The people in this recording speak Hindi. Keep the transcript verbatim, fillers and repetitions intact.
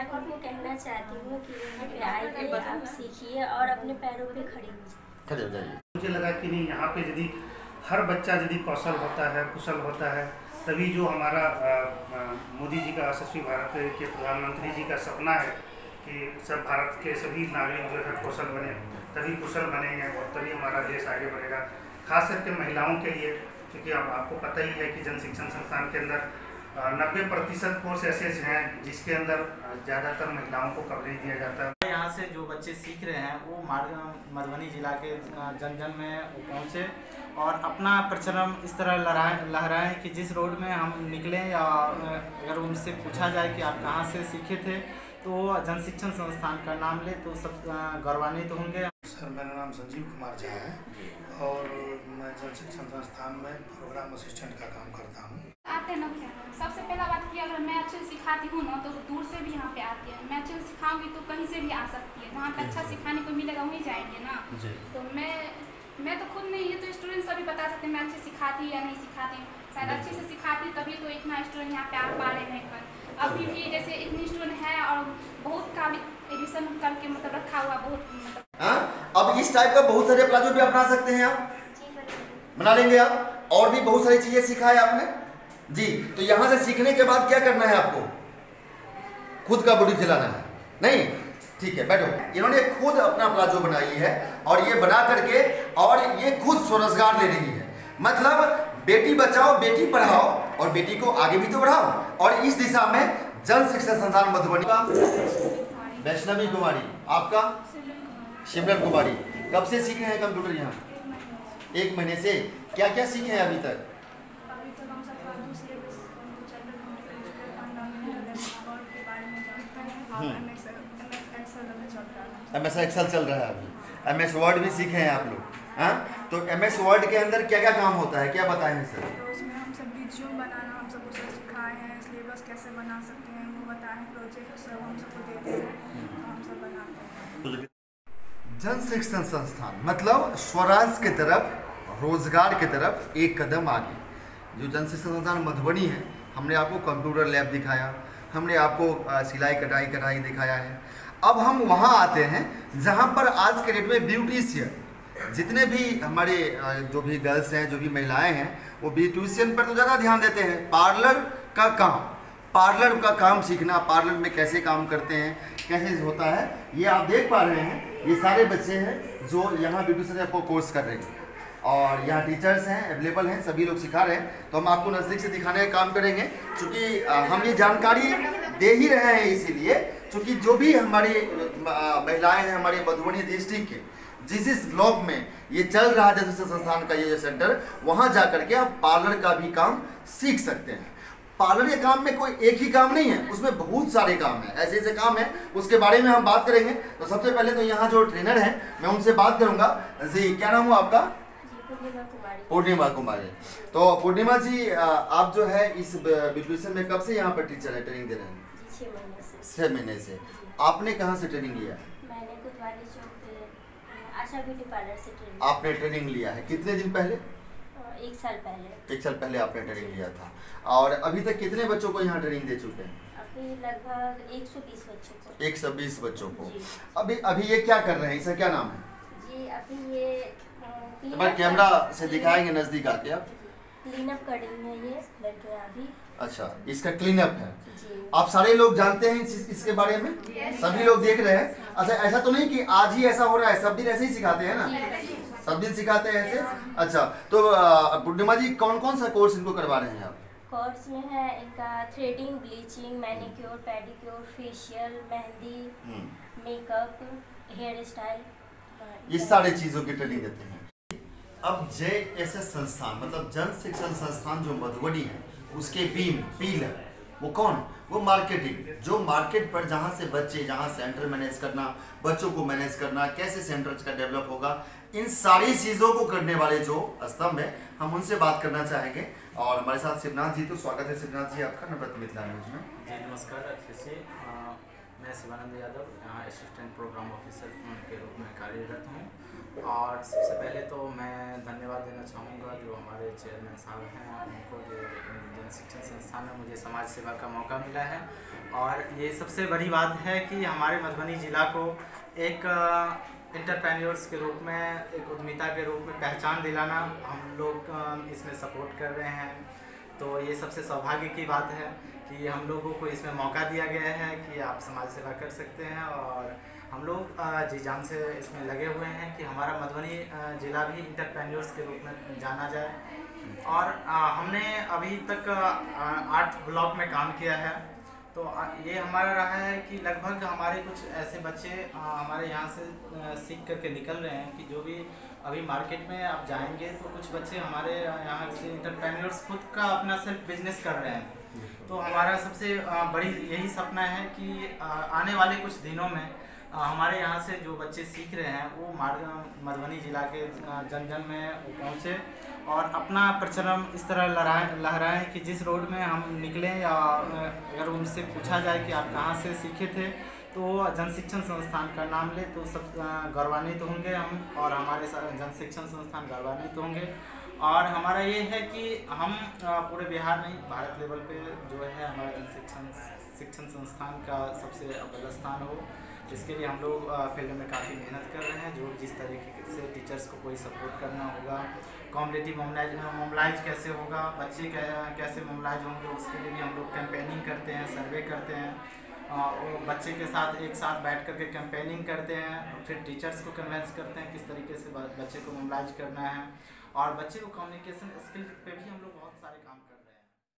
मैं खुद को कहना चाहती हूँ कि यहाँ पे आइए, आप सीखिए और अपने पैरों पे खड़े हो जाइए। खड़े हो जाइए। मुझे लगा कि नहीं, यहाँ पे यदि हर बच्चा यदि कौशल होता है, कुशल होता है, तभी जो हमारा मोदी जी का यशस्वी भारत के प्रधानमंत्री जी का सपना है कि सब भारत के सभी नागरिक जो है कौशल बने, तभी कुशल बनेंगे और तभी हमारा देश आगे बढ़ेगा। खास करके महिलाओं के लिए, क्योंकि अब आपको पता ही है कि जन शिक्षण संस्थान के अंदर नब्बे प्रतिशत कोर्स ऐसे हैं जिसके अंदर ज़्यादातर महिलाओं को कवरेज दिया जाता है। यहाँ से जो बच्चे सीख रहे हैं वो मधुबनी जिला के जन जन में पहुँचे और अपना परचम इस तरह लहराएं लहराएं कि जिस रोड में हम निकलें या अगर उनसे पूछा जाए कि आप कहाँ से सीखे थे तो जन शिक्षण संस्थान का नाम ले तो सब गौरवान्वित तो होंगे। सर, मेरा नाम संजीव कुमार झा है और मैं जन शिक्षण संस्थान में प्रोग्राम असिस्टेंट का काम करता हूँ। आते ना सबसे पहला बात कि अगर मैं अच्छे से सिखाती हूँ ना तो दूर से भी यहाँ पे आती है। मैं अच्छे से सिखाऊंगी तो कहीं से भी आ सकती है, जहाँ पे अच्छा सिखाने को मिलेगा वहीं जाएंगे ना। तो मैं मैं तो खुद नहीं, ये तो स्टूडेंट सभी बता सकते हैं मैं अच्छे सिखाती या नहीं सिखाती हूँ। शायद अच्छे से सिखाती तभी तो इतना स्टूडेंट यहाँ पे आ पा रहे हैं कल। अभी भी जैसे इतनी स्टूडेंट है और बहुत का एडिशन करके मतलब रखा हुआ बहुत मतलब। हाँ, अब इस टाइप का बहुत सारे प्लाजो भी अपना सकते हैं आप, बना लेंगे आप। और भी बहुत सारी चीजें सिखाए आपने जी। तो यहाँ से सीखने के बाद क्या करना है आपको? खुद का बुटीक चलाना है? नहीं, ठीक है, बैठो। इन्होंने खुद अपना प्लाजो बनाई है और ये बना करके और ये खुद स्वरोजगार ले रही है। मतलब बेटी बचाओ बेटी पढ़ाओ और बेटी को आगे भी तो बढ़ाओ। और इस दिशा में जन शिक्षण संस्थान मधुबनी का वैष्णवी कुमारी, आपका शिमरन कुमारी, कब से सीख रहे हैं कंप्यूटर यहाँ? एक महीने से। क्या क्या सीखे हैं अभी तक? एम एस एक्सेल चल रहा है अभी। एम एस वर्ड भी सीखे हैं आप लोग? हाँ, तो एम एस वर्ड के अंदर क्या क्या काम होता है, क्या बताएं हैं सर? तो उसमें हम सब रिज्यूम बनाना हम सबको सब सिखाए हैं, सिलेबस कैसे बना सकते हैं वो बताए हैं, प्रोजेक्ट सब हम सबको देते हैं तो हम सब बनाते हैं। जन शिक्षण संस्थान मतलब स्वराज की तरफ, रोजगार की तरफ एक कदम आगे। जो जन शिक्षण संस्थान मधुबनी है, हमने आपको कंप्यूटर लैब दिखाया, हमने आपको सिलाई कटाई कढ़ाई दिखाया है। अब हम वहाँ आते हैं जहाँ पर आज के डेट में ब्यूटिशियन, जितने भी हमारे जो भी गर्ल्स हैं, जो भी महिलाएं हैं, वो ब्यूटिशियन पर तो ज़्यादा ध्यान देते हैं। पार्लर का काम, पार्लर का काम सीखना, पार्लर में कैसे काम करते हैं, कैसे होता है, ये आप देख पा रहे हैं। ये सारे बच्चे हैं जो यहाँ ब्यूटिशियन को कोर्स कर रहे हैं और यहाँ टीचर्स हैं, अवेलेबल हैं, सभी लोग सिखा रहे हैं। तो हम आपको नज़दीक से दिखाने का काम करेंगे, क्योंकि हम ये जानकारी दे ही रहे हैं इसीलिए क्योंकि जो भी हमारी महिलाएं हैं हमारे मधुबनी डिस्ट्रिक्ट के, जिस जिस ब्लॉक में ये चल रहा है जन शिक्षण संस्थान का ये जो सेंटर, वहाँ जा करके आप पार्लर का भी काम सीख सकते हैं। पार्लर के काम में कोई एक ही काम नहीं है, उसमें बहुत सारे काम हैं, ऐसे ऐसे काम हैं, उसके बारे में हम बात करेंगे। तो सबसे पहले तो यहाँ जो ट्रेनर हैं मैं उनसे बात करूँगा। जी, क्या नाम हुआ आपका? पूर्णिमा कुमारी। तो पूर्णिमा जी, आप जो है इस ब्यूटिशियन में कब से यहाँ पर टीचर है, ट्रेनिंग दे रहे हैं? छः महीने से। छः महीने से। आपने कहाँ से ट्रेनिंग लिया? मैंने कोतवाली चौक आशा ब्यूटी पार्लर से ट्रेनिंग। आपने ट्रेनिंग लिया है कितने दिन पहले? एक साल पहले। एक साल पहले आपने ट्रेनिंग लिया था। और अभी तक कितने बच्चों को यहाँ ट्रेनिंग दे चुके हैं? अभी लगभग एक सौ बीस बच्चों को। एक सौ बीस बच्चों को। अभी अभी ये क्या कर रहे हैं, इसका क्या नाम है? जी, अभी ये कैमरा से दिखाएंगे नजदीक आके आप। क्लीन अप कर रही है ये लड़कियां अभी। अच्छा, इसका क्लीन अप है। आप सारे लोग जानते हैं इस, इसके बारे में? सभी लोग देख रहे हैं। अच्छा, ऐसा तो नहीं कि आज ही ऐसा हो रहा है, सब दिन ऐसे ही सिखाते हैं ना? सब दिन सिखाते हैं ऐसे? अच्छा, तो पूर्णिमा जी कौन कौन सा कोर्स इनको करवा रहे हैं आप? कोर्स में है इनका threading, bleaching, manicure, pedicure, facial, mehndi, makeup, hair style, इस सारे चीजों की ट्रेनिंग देते हैं। अब जे एस एस संस्थान मतलब जन शिक्षण संस्थान जो मधुबनी है, उसके बीम पीलर वो कौन? वो मार्केटिंग, जो मार्केट पर जहाँ से बच्चे, जहाँ सेंटर मैनेज करना, बच्चों को मैनेज करना, कैसे सेंटर का डेवलप होगा, इन सारी चीज़ों को करने वाले जो स्तंभ है, हम उनसे बात करना चाहेंगे। और हमारे साथ शिवनाथ जी, तो स्वागत है शिवनाथ जी आपका नवरत्न मिथिला न्यूज में। जी नमस्कार। अच्छे से मैं शिवानंद यादव यहाँ असिस्टेंट प्रोग्राम ऑफिसर के रूप में कार्यरत हूँ। और सबसे पहले तो मैं धन्यवाद देना चाहूँगा जो हमारे चेयरमैन साहब हैं, उनको जो जन शिक्षण संस्थान में मुझे समाज सेवा का मौका मिला है। और ये सबसे बड़ी बात है कि हमारे मधुबनी ज़िला को एक इंटरप्रेन्योर्स के रूप में, एक उद्यमिता के रूप में पहचान दिलाना हम लोग इसमें सपोर्ट कर रहे हैं। तो ये सबसे सौभाग्य की बात है कि हम लोगों को इसमें मौका दिया गया है कि आप समाज सेवा कर सकते हैं। और हम लोग जी जान से इसमें लगे हुए हैं कि हमारा मधुबनी ज़िला भी इंटरप्रेन्योर्स के रूप में जाना जाए। और हमने अभी तक आठ ब्लॉक में काम किया है। तो ये हमारा रहा है कि लगभग हमारे कुछ ऐसे बच्चे हमारे यहाँ से सीख करके निकल रहे हैं कि जो भी अभी मार्केट में आप जाएंगे तो कुछ बच्चे हमारे यहाँ से इंटरप्रेन्योर्स खुद का अपना सेल्फ बिजनेस कर रहे हैं। तो हमारा सबसे बड़ी यही सपना है कि आने वाले कुछ दिनों में हमारे यहाँ से जो बच्चे सीख रहे हैं वो मधुबनी ज़िला के जन जन में पहुँचे और अपना प्रचलन इस तरह लहराएं लहराएं कि जिस रोड में हम निकलें या अगर उनसे पूछा जाए कि आप कहाँ से सीखे थे तो जन शिक्षण संस्थान का नाम ले तो सब गौरवान्वित होंगे हम, और हमारे जन शिक्षण संस्थान गौरवान्वित होंगे। और हमारा ये है कि हम पूरे बिहार नहीं, भारत लेवल पे जो है हमारा जन शिक्षण शिक्षण संस्थान का सबसे अव्वल स्थान हो। इसके लिए हम लोग फील्ड में काफ़ी मेहनत कर रहे हैं। जो जिस तरीके से टीचर्स को कोई सपोर्ट करना होगा, कॉम्पिटिटिव मोबलाइज मोबलाइज कैसे होगा, बच्चे कैसे मोबलाइज होंगे, उसके लिए भी हम लोग कैंपेनिंग करते हैं, सर्वे करते हैं। और बच्चे के साथ एक साथ बैठ करके कैंपेनिंग करते हैं, फिर टीचर्स को कन्वेंस करते हैं किस तरीके से बच्चे को मोबलाइज करना है। और बच्चे को कम्युनिकेशन स्किल पे भी हम लोग बहुत सारे काम करते हैं।